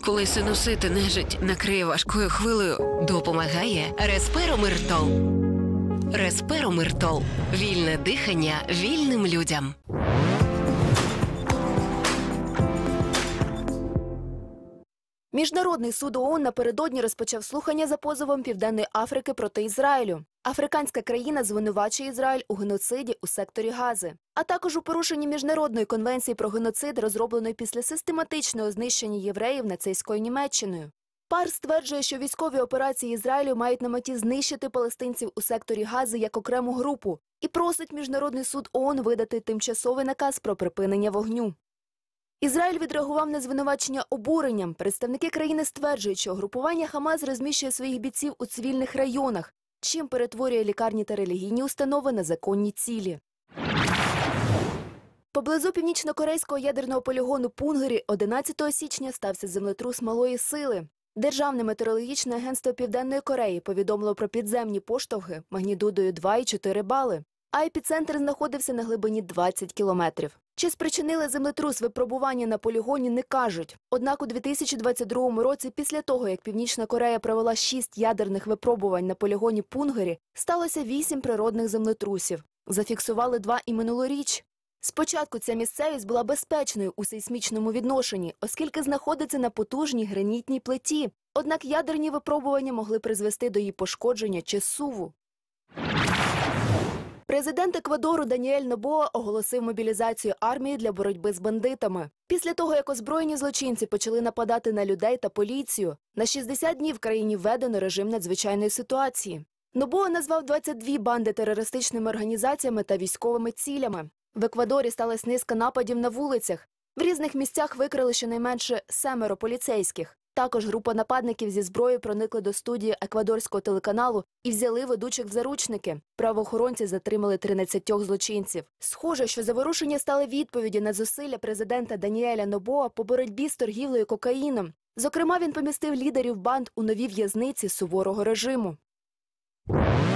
Коли синусити нежить накриє важкою хвилею, допомагає Resperomirtol. Resperomirtol. Вільне дихання вільним людям. Міжнародний суд ООН напередодні розпочав слухання за позовом Південної Африки проти Ізраїлю. Африканська країна звинувачує Ізраїль у геноциді у секторі Гази, а також у порушенні Міжнародної конвенції про геноцид, розробленої після систематичного знищення євреїв нацистською Німеччиною. ПАР стверджує, що військові операції Ізраїлю мають на меті знищити палестинців у секторі Гази як окрему групу і просить Міжнародний суд ООН видати тимчасовий наказ про припинення вогню. Ізраїль відреагував на звинувачення обуренням. Представники країни стверджують, що групування Хамас розміщує своїх бійців у цивільних районах, чим перетворює лікарні та релігійні установи на законні цілі. Поблизу північно-корейського ядерного полігону Пунгері 11 січня стався землетрус малої сили. Державне метеорологічне агентство Південної Кореї повідомило про підземні поштовхи магнітудою 2,4 бали, а епіцентр знаходився на глибині 20 кілометрів. Чи спричинили землетрус випробування на полігоні, не кажуть. Однак у 2022 році, після того, як Північна Корея провела 6 ядерних випробувань на полігоні Пунгері, сталося 8 природних землетрусів. Зафіксували 2 і минулоріч. Спочатку ця місцевість була безпечною у сейсмічному відношенні, оскільки знаходиться на потужній гранітній плиті. Однак ядерні випробування могли призвести до її пошкодження чи зсуву. Президент Еквадору Даніель Нобоа оголосив мобілізацію армії для боротьби з бандитами. Після того, як озброєні злочинці почали нападати на людей та поліцію, на 60 днів в країні введено режим надзвичайної ситуації. Нобоа назвав 22 банди терористичними організаціями та військовими цілями. В Еквадорі сталася низка нападів на вулицях. В різних місцях викрили щонайменше 7 поліцейських. Також група нападників зі зброєю проникли до студії еквадорського телеканалу і взяли ведучих в заручники. Правоохоронці затримали 13 злочинців. Схоже, що заворушення стали відповіді на зусилля президента Даніеля Нобоа по боротьбі з торгівлею кокаїном. Зокрема, він помістив лідерів банд у нові в'язниці суворого режиму.